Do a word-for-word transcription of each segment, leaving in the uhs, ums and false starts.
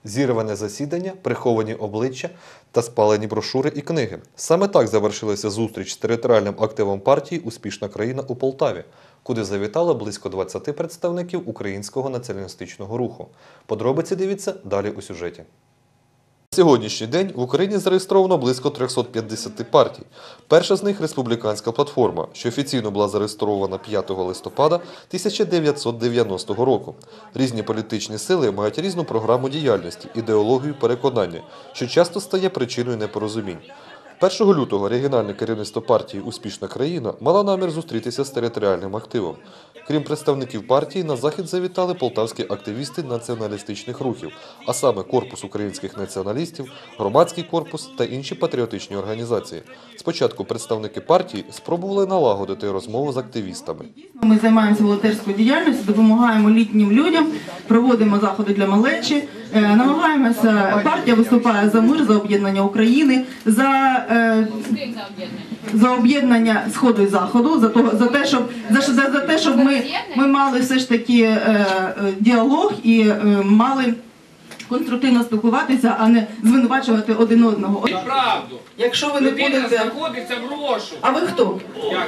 зірване засідання, приховані обличчя та спалені брошури і книги. Саме так завершилася зустріч з територіальним активом партії «Успішна країна» у Полтаві, куди завітало близько двадцяти представників українського націоналістичного руху. Подробиці дивіться далі у сюжеті. На сьогоднішній день в Україні зареєстровано близько трьохсот п'ятдесяти партій. Перша з них – Республіканська платформа, що офіційно була зареєстрована п'ятого листопада тисяча дев'ятсот дев'яностого року. Різні політичні сили мають різну програму діяльності, ідеологію, переконання, що часто стає причиною непорозумінь. першого лютого регіональне керівництво партії «Успішна країна» мало намір зустрітися з територіальним активом. Крім представників партії, на захід завітали полтавські активісти націоналістичних рухів, а саме Корпус українських націоналістів, Громадський корпус та інші патріотичні організації. Спочатку представники партії спробували налагодити розмову з активістами. Ми займаємося волонтерською діяльністю, допомагаємо літнім людям, проводимо заходи для малечі, намагаємося, партія виступає за мир, за об'єднання України, за за об'єднання Сходу і Заходу, за, того, за, те, щоб, за, за, за те, щоб ми, ми мали все ж таки е, діалог і е, мали конструктивно спілкуватися, а не звинувачувати один одного. Правду. Якщо ви не будете... знаходиться в розшуку. А ви хто?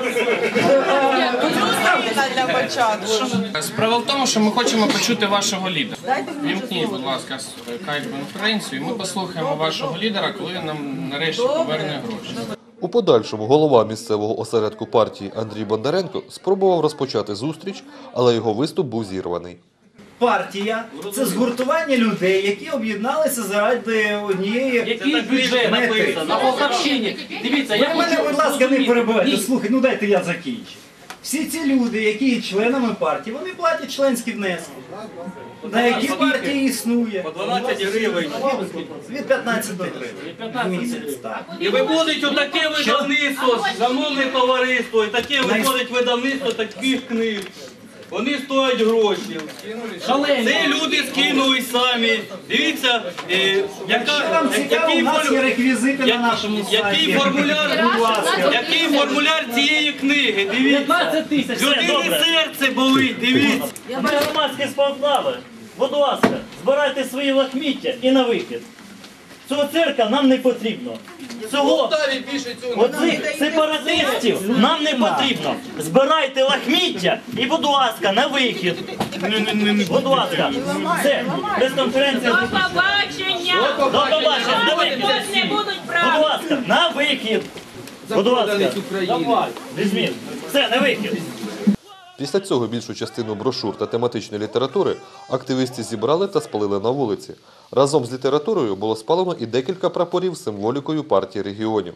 Справа в тому, що ми хочемо почути вашого лідера. Вімкніть, будь ласка, конференцію, і ми послухаємо вашого лідера, коли він нам нарешті поверне гроші. У подальшому голова місцевого осередку партії Андрій Бондаренко спробував розпочати зустріч, але його виступ був зірваний. Партія – це згуртування людей, які об'єдналися заради однієї Який бюджет написано? На Полтавщині. Дивіться, ви мене, будь ласка, не перебивайте. Слухай, ну дайте я закінчу. Всі ці люди, які є членами партії, вони платять членські внески. На які партії існує? По дванадцять гривень. Від п'ятнадцяти гривень в місяць. І виходить отаке видавництво, шановне товариство, і таке виходить видавництво таких книг. Вони стоять гроші. Це люди скинули самі. Дивіться, е, яка, який, реквізити на нашому який, формуляр, який формуляр цієї книги. Дивіться. Людини серце болить, дивіться. Ми громадські з Полтави. Будь ласка, збирайте свої лахміття і на вихід. Цього цирка нам не потрібно. Цього оцих сепаратистів нам не потрібно. Збирайте лахміття і, будь ласка, на вихід. Будь ласка, все, прес-конференція. До побачення! До побачення, на вихід. Будь ласка, на вихід. Будь ласка, давай, візьміть. Все, на вихід. Після цього більшу частину брошур та тематичної літератури активісти зібрали та спалили на вулиці. Разом з літературою було спалено і декілька прапорів з символікою партії регіонів.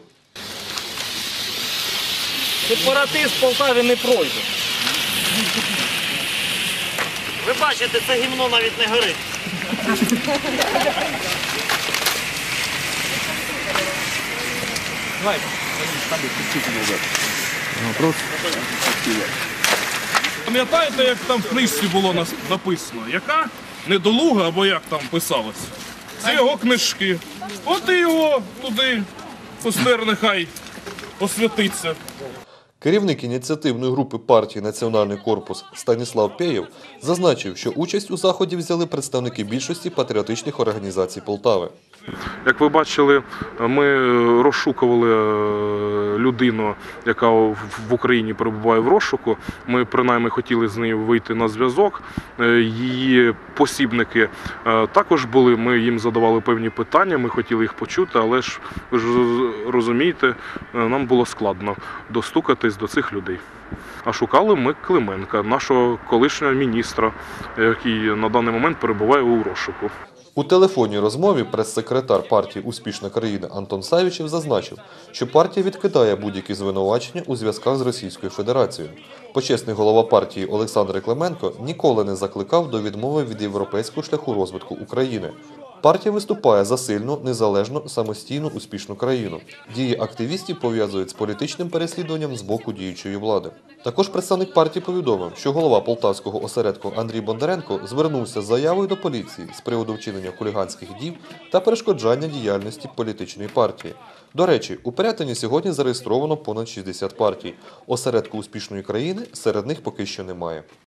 Сепаратист в Полтаві не пройде. Ви бачите, це гімно навіть не горить. Пам'ятаєте, як там в книжці було написано? Яка недолуга, або як там писалось? Це його книжки. От і його туди постер нехай освятиться. Керівник ініціативної групи партії «Національний корпус» Станіслав Пєєв зазначив, що участь у заході взяли представники більшості патріотичних організацій Полтави. Як ви бачили, ми розшукували людину, яка в Україні перебуває в розшуку. Ми принаймні хотіли з нею вийти на зв'язок. Її посібники також були, ми їм задавали певні питання, ми хотіли їх почути, але ж, ви ж розумієте, нам було складно достукатись до цих людей. А шукали ми Клименка, нашого колишнього міністра, який на даний момент перебуває у розшуку. У телефонній розмові прес-секретар партії «Успішна країна» Антон Савічев зазначив, що партія відкидає будь-які звинувачення у зв'язках з Російською Федерацією. Почесний голова партії Олександр Клименко ніколи не закликав до відмови від європейського шляху розвитку України. Партія виступає за сильну, незалежну, самостійну, успішну країну. Дії активістів пов'язують з політичним переслідуванням з боку діючої влади. Також представник партії повідомив, що голова полтавського осередку Андрій Бондаренко звернувся з заявою до поліції з приводу вчинення хуліганських дій та перешкоджання діяльності політичної партії. До речі, у Пирятині сьогодні зареєстровано понад шістдесят партій. Осередку успішної країни серед них поки що немає.